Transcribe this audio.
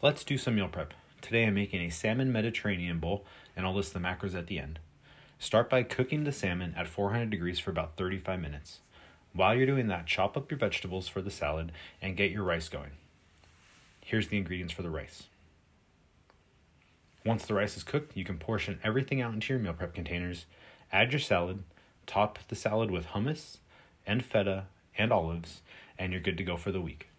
Let's do some meal prep. Today I'm making a salmon Mediterranean bowl, and I'll list the macros at the end. Start by cooking the salmon at 400 degrees for about 35 minutes. While you're doing that, chop up your vegetables for the salad and get your rice going. Here's the ingredients for the rice. Once the rice is cooked, you can portion everything out into your meal prep containers, add your salad, top the salad with hummus and feta and olives, and you're good to go for the week.